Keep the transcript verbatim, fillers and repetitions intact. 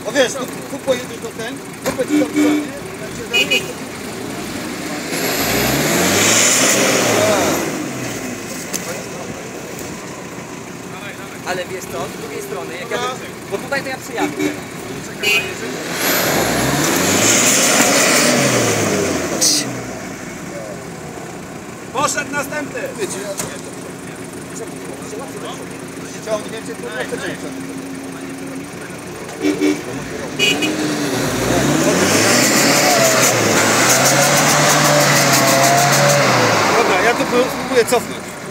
O wiesz, tu, tu pojedziesz do ten, kupę ci tam stanie, jak się zajmiesz, to... Ale wiesz co, z drugiej strony, jak ja... Bo tutaj to ja przyjadę. Poszedł następny! Ciągnie więcej, to nie chce ciągnąć. Dobra, ja tu spróbuję cofnąć.